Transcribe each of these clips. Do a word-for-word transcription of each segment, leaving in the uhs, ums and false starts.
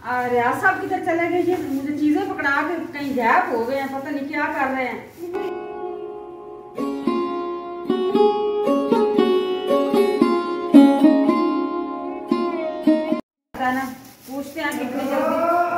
रियाज साहब किधर चले गए? ये मुझे चीजें पकड़ा के कहीं गायब हो गए हैं, पता नहीं क्या कर रहे हैं। ना पूछते हैं कितनी जल्दी।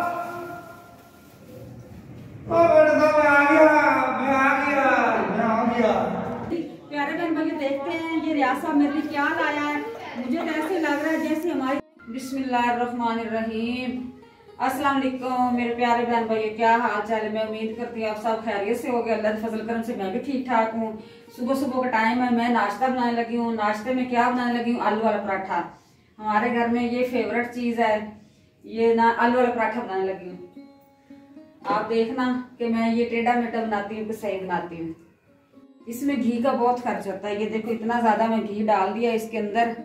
प्यारे बहन भाई देखते हैं ये रियाज साहब मेरे लिए क्या लाया है। मुझे तो ऐसे लग रहा है जैसे हमारी बिस्मिल्लाहिर्रहमानिर्रहीम। अस्सलाम वालेकुम मेरे प्यारे बहन भाई, क्या हाल चाल है? मैं उम्मीद करती हूँ आप सब खैरियत से हो गए। अल्लाह के फजल करम से मैं भी ठीक ठाक हूँ। सुबह सुबह का टाइम है, मैं नाश्ता बनाने लगी हूँ। नाश्ते में क्या बनाने लगी हूँ? आलू वाला पराठा। हमारे घर में ये फेवरेट चीज है, ये ना आलू वाला पराठा बनाने लगी हूँ। आप देखना कि मैं ये टेढ़ा मेढ़ा बनाती हूँ कि सही बनाती हूँ। इसमें घी का बहुत खर्च होता है। ये देखो इतना ज्यादा मैं घी डाल दिया इसके अंदर।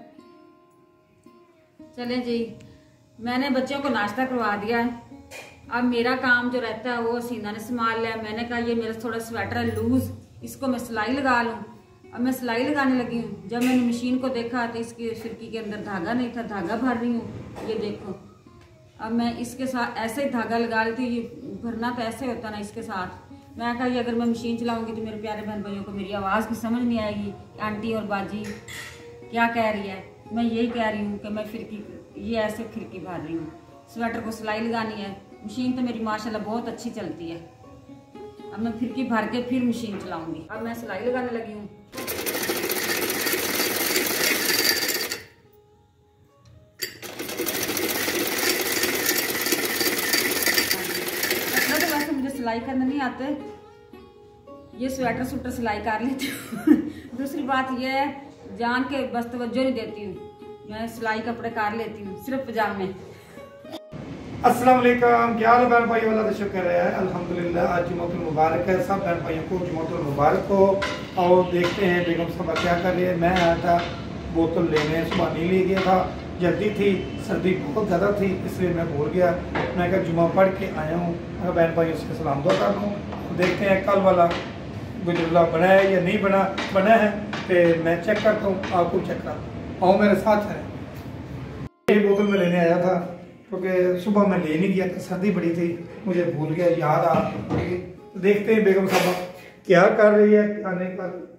चले जी, मैंने बच्चों को नाश्ता करवा दिया है। अब मेरा काम जो रहता है वो सीना ने संभाल लिया। मैंने कहा ये मेरा थोड़ा स्वेटर है लूज, इसको मैं सिलाई लगा लूँ। अब मैं सिलाई लगाने लगी हूँ। जब मैंने मशीन को देखा तो इसकी फिरकी के अंदर धागा नहीं था, धागा भर रही हूँ। ये देखो, अब मैं इसके साथ ऐसे ही धागा लगा रही थी। ये भरना तो ऐसे होता ना इसके साथ। मैं कहा ये अगर मैं मशीन चलाऊंगी तो मेरे प्यारे बहन भाइयों को मेरी आवाज़ भी समझ नहीं आएगी, आंटी और बाजी क्या कह रही है। मैं यही कह रही हूँ कि मैं फिरकी ये ऐसे फिरकी भर रही हूँ। स्वेटर को सिलाई लगानी है। मशीन तो मेरी माशाल्लाह बहुत अच्छी चलती है। अब मैं फिरकी भर के फिर मशीन चलाऊंगी। अब मैं सिलाई लगाने लगी हूँ। तो वैसे मुझे सिलाई करना नहीं आते, ये स्वेटर सूटर सिलाई कर लेती हूँ। दूसरी बात ये है जान के बस तवज्जो नहीं देती हूँ, मैं सिलाई कपड़े कर लेती हूँ, सिर्फ पजामे। अस्सलाम वालेकुम, क्या हाल है बहन भाई? वाला तो शुक्र है अल्हम्दुलिल्लाह। आज जुम्मतुल मुबारक है, सब बहन भाइयों को जुम्मतुल मुबारक हो। और देखते हैं बेगम साहबा क्या कर रही है। मैं आया था बोतल लेने, सुबह नहीं ले गया था, जल्दी थी, सर्दी बहुत ज़्यादा थी इसलिए मैं भूल गया। मैं कहा जुम्मा पढ़ के आया हूँ, मैं बहन भाइयों से सलाम दुआ कर दूँ। देखते हैं कल वाला गुजरला बना है या नहीं बना बना है, तो मैं चेक करता हूँ, आपको चेक करता हूँ। और मेरे साथ है ये बोतल में लेने आया था क्योंकि सुबह मैं ले नहीं गया था, सर्दी बड़ी थी, मुझे भूल गया, याद आ गई। तो देखते हैं बेगम साहबा क्या कर रही है क्या नहीं कर रही।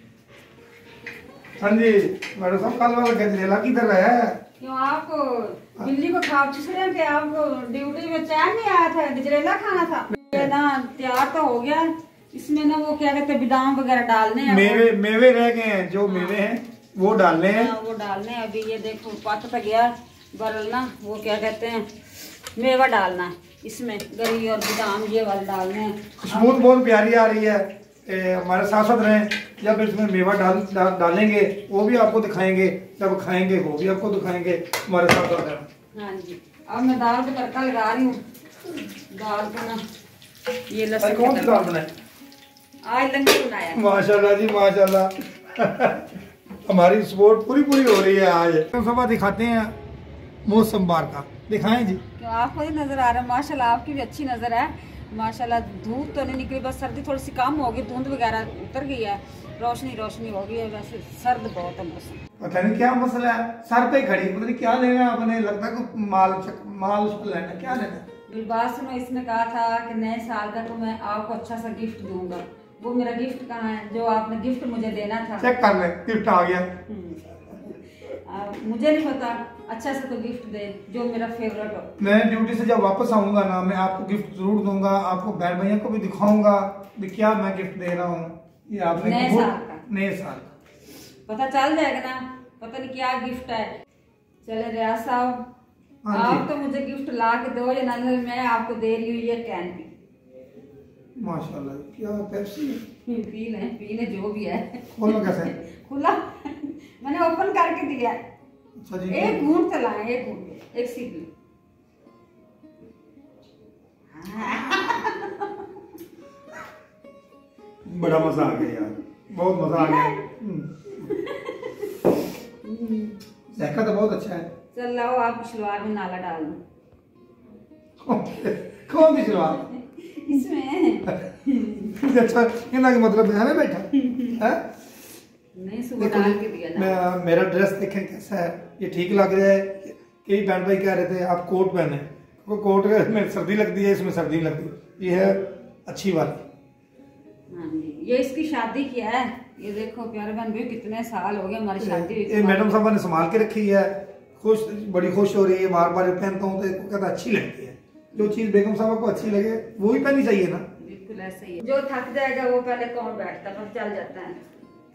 हाँ जी मैडम साहब, कल वाला गजरेला किधर है? क्यों आपको बिल्ली को खाओ छिछड़े के आपको ड्यूटी में चैन नहीं आया था? गजरेला खाना था। ये ना तैयार तो हो गया, इसमें ना वो क्या कहते हैं बादाम वगैरह डालने हैं। मेवे मेवे रह गए हैं, जो मेवे हैं वो डालने हैं। वो डालने हैं अभी। ये देखो पक तो गया बरलना, वो क्या कहते हैं मेवा डालना है इसमें, गरी और बादाम ये वाले डालने हैं। खुशबू बहुत प्यारी आ रही है। ए, हमारे साथ साथ रहें, जब इसमें मेवा डाल डा, डालेंगे वो भी आपको दिखाएंगे, जब खाएंगे वो भी आपको दिखाएंगे। हमारे साथ साथ रहें। हाँ जी, अब मैं दाल पे तड़का लगा रही हूँ। दाल का ना ये लहसुन कौन सी दाल बनाए? आज लंगर बनाया। माशाल्लाह जी माशाल्लाह। हमारी सपोर्ट पूरी पूरी हो रही है। आज सुबह दिखाते हैं मौसम बार का, दिखाएं जी। क्यों आपको ही नजर आ रहा है? माशाल्लाह आपकी भी अच्छी नजर है माशाल्लाह। धूप तो नहीं निकली, बस सर्दी थोड़ी सी कम होगी, धुंध वगैरह उतर गई है, रोशनी रोशनी हो गई है। वैसे सर्द बहुत है मौसम। पता नहीं क्या मसला है, सर पे खड़ी, पता नहीं क्या लेना है आपने, लगता है कि माल माल लेना है, क्या लेना है? बात सुनो, इसने कहा था कि नए साल का तो मैं आपको अच्छा सा गिफ्ट दूंगा। वो मेरा गिफ्ट कहाँ है जो आपने गिफ्ट मुझे देना था? चेक कर ले, गिफ्ट आ गया। आ, मुझे नहीं पता, अच्छा से तो गिफ्ट दे जो मेरा फेवरेट हो। मैं ड्यूटी से जब वापस आऊंगा ना, मैं आपको गिफ्ट जरूर दूंगा, आपको बहन भैया को भी दिखाऊंगा कि क्या मैं गिफ्ट दे रहा हूँ। ये आपने नए साल का नए साल का पता चल जाएगा ना, पता नहीं क्या गिफ्ट है। चले रियाज साहब, आप तो मुझे गिफ्ट ला के दो या ना, मैं आपको दे रही हूँ ये कैंडी। माशाल्लाह, क्या पेप्सी पी ले पी ले जो भी है। खोलो कैसे? खुला मैंने ओपन करके दिया। अच्छा जी, एक घूंट चलाएं, एक घूंट, एक सीख ली। बड़ा मजा आ गया यार, बहुत मजा आ गया। जैका तो बहुत अच्छा है। चल लाओ आप सलवार में नाला डाल दो। कौन सी सलवार? इसमें अच्छा, इतना का मतलब है ना बैठा है? नहीं सुबह डाल के दिया ना। मैं मेरा ड्रेस देखें कैसा है, ये ठीक लग रहा है? कई बहन भाई कह रहे थे आप कोट पहने, को कोट में सर्दी लगती है, इसमें सर्दी नहीं लगती। ये है अच्छी वाली। हाँ जी, ये इसकी शादी किया है। ये देखो प्यारे बहन भी कितने साल हो गए हमारी शादी। ये मैडम साहब ने संभाल के रखी है, खुश बड़ी खुश हो रही है, बार बार पहनता हूँ तो कहता अच्छी लगती है। जो चीज बेगम साहब को अच्छी लगे वो ही पहननी चाहिए ना। बिल्कुल ऐसे ही है। जो थक जाएगा वो पहले कौन बैठता है, चल जाता है।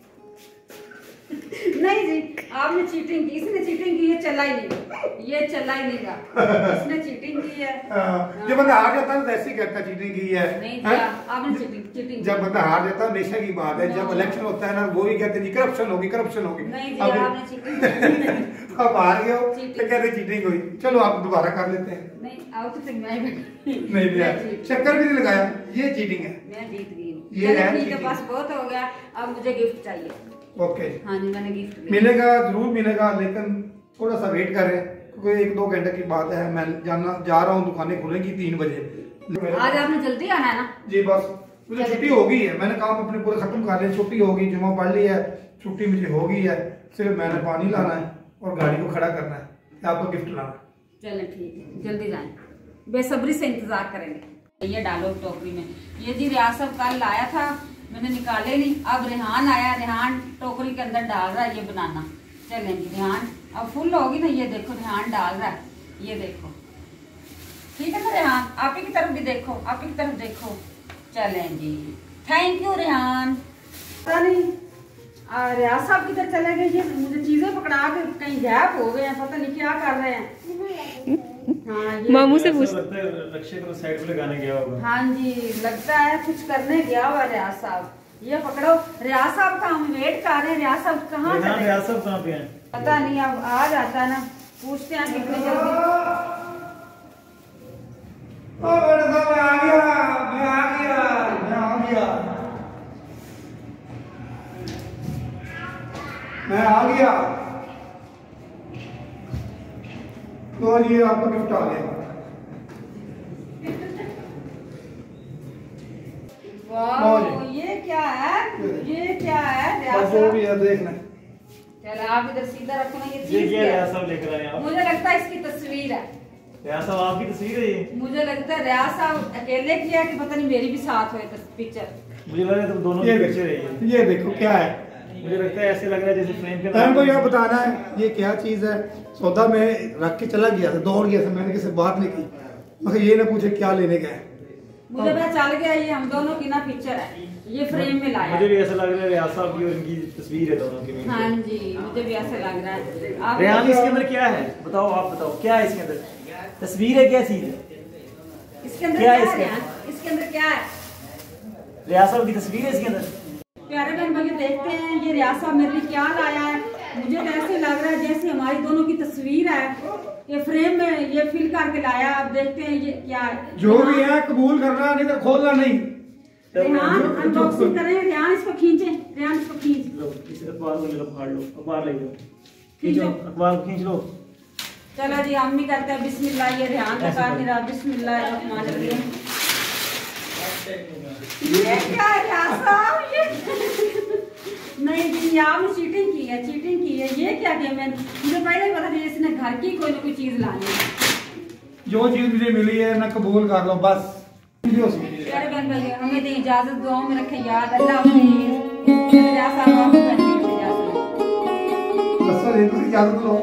नहीं जी, आपने चीटिंग की, इसने चीटिंग की, ये चला ही नहीं, ये चला ही नहीं गा, इसने चीटिंग की है। जब बंदा हार जाता है तो ऐसे ही कहता चीटिंग की है। नहीं जी, आपने चीटिंग चीटिंग जब बंदा हार जाता है हमेशा की बात है, जब इलेक्शन होता है ना वो ही कहते हैं करप्शन होगी करप्शन होगी। नहीं जी, आपने चीटिंग अब हार गए हो तो कहते चीटिंग हुई, चलो आप दोबारा कर लेते हैं। नहीं आओ तो फिर मैं नहीं दिया, चक्कर भी नहीं लगाया, ये चीटिंग है। मैं जीत गई हूँ। ये है ठीक है, बस बहुत हो गया, अब मुझे गिफ्ट चाहिए। ओके हाँ जी, मैंने गिफ्ट मिलेगा, जरूर मिलेगा, लेकिन थोड़ा सा वेट करें क्योंकि एक दो घंटे की बात है। मैं जाना जा रहा हूँ, दुकानें खुलेंगी तीन बजे। आज आपने जल्दी आना है ना? जी बस मुझे छुट्टी हो गई है, मैंने काम अपने पूरे खत्म कर लिया, छुट्टी हो गई, जुम्मा पढ़ लिया है, छुट्टी मुझे हो गई है। सिर्फ मैंने पानी लाना है और गाड़ी को खड़ा करना है, आपको गिफ्ट लाना है। चलें ठीक है, जल्दी जाएं, बेसब्री से इंतजार करेंगे। ये डालो टोकरी में। ये जी रियासत कल लाया था, मैंने निकाले नहीं। अब रेहान आया, रेहान टोकरी के अंदर डाल रहा है ये बनाना। चलें जी, रेहान अब फुल होगी ना, ये देखो रेहान डाल रहा है, ये देखो। ठीक है ना रेहान, आप ही की तरफ भी देखो, आप ही की तरफ देखो। चलें जी, थैंक यू रेहान। पता नहीं रियाज साहब किधर चले गए, ये मुझे चीजें पकड़ा के कहीं गैप हो गए हैं, पता नहीं क्या कर रहे हैं। हाँ, मामू से पूछ, लक्ष्य को साइड पे लगाने गया होगा। हाँ जी, लगता है कुछ करने गया हुआ रियाज साहब। ये पकड़ो, रियाज साहब का हम वेट कर रहे हैं। रियाज साहब कहाँ हैं? रियाज साहब कहाँ पे हैं? पता नहीं, अब आ जाता है ना, पूछते हैं कितनी जल्दी। ओ बड़े साहब मैं आ गया, मैं आ गया, मैं आ गया, मैं आ गया। तो ये आपका गिफ्ट आ गया। वाह, ये क्या है, ये क्या है रियाज बस वो भी साहब? है, देख लें। चलो आप इधर सीधा रखो ना, ये ये चीज क्या क्या रियाज है? साहब लेकर आए आप? मुझे लगता है इसकी तस्वीर है। रियाज साहब आपकी तस्वीर है ये? मुझे लगता है रियाज साहब अकेले किया कि पता नहीं मेरी भी साथ हुए पिक्चर। मुझे लग रहा है तो दोनों की ये पिक्चर है ये। ये देखो क्या है, मुझे लगता है ऐसे लग रहा है जैसे फ्रेम के को यह बताना है ये क्या चीज है। सौदा में रख के चला गया था, दौड़ गया था, मैंने किसी से बात नहीं की, मगर ये ना पूछे क्या लेने गए। मुझे पता चल गया ये हम दोनों की ना पिक्चर है, ये फ्रेम में लाया। मुझे भी ऐसा लग रहा है रियाज साहब की और इनकी तस्वीर है दोनों की। हाँ जी, मुझे भी ऐसा लग रहा है। आप रेहान इसके अंदर क्या है बताओ, आप बताओ क्या है इसके अंदर? तस्वीर है, क्या चीज है? इसके अंदर क्या क्या है है? इसके? इसके अंदर क्या है? रियाज साहब की तस्वीर है इसके अंदर। प्यारे बहन भाई देखते हैं ये रियाज साहब मेरे लिए क्या लाया है। मुझे तो ऐसे लग रहा है जैसे हमारी दोनों की तस्वीर है, ये फ्रेम में ये फिल करके लाया। अब देखते हैं ये क्या है। जो भी है कबूल करना, नहीं तो खोलना नहीं। रेहान अनबॉक्सिंग करें, रेहान इसको खींचे, रेहान इसको खींच लो, इस अखबार को ले लो, फाड़ लो, अखबार ले लो, खींचो अखबार को खींच लो। चलो जी, हम भी करते हैं बिस्मिल्लाह। ये रेहान का काम नहीं रहा, बिस्मिल्लाह रहमान रहीम। ये क्या है रियाज साहब? ये नहीं जी, आपने चीटिंग की है, चीटिंग की है। ये क्या गेम है? मुझे पहले ही पता था इसने घर की कोई ना कोई चीज लानी है। जो चीज मुझे मिली है ना कबूल कर लो बस। प्यारे बहन भाई हमें तो इजाजत, दुआओं में रखे याद। अल्लाह हाफिज़। रियाज साहब आपको इजाजत इजाजत लो।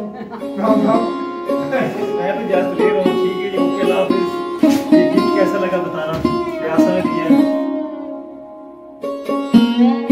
मैं तो इजाजत ले रहा हूँ, ठीक है जी, ओके अल्लाह हाफिज़। ये गिफ्ट कैसा लगा बताना, रियाज साहब ने दिया।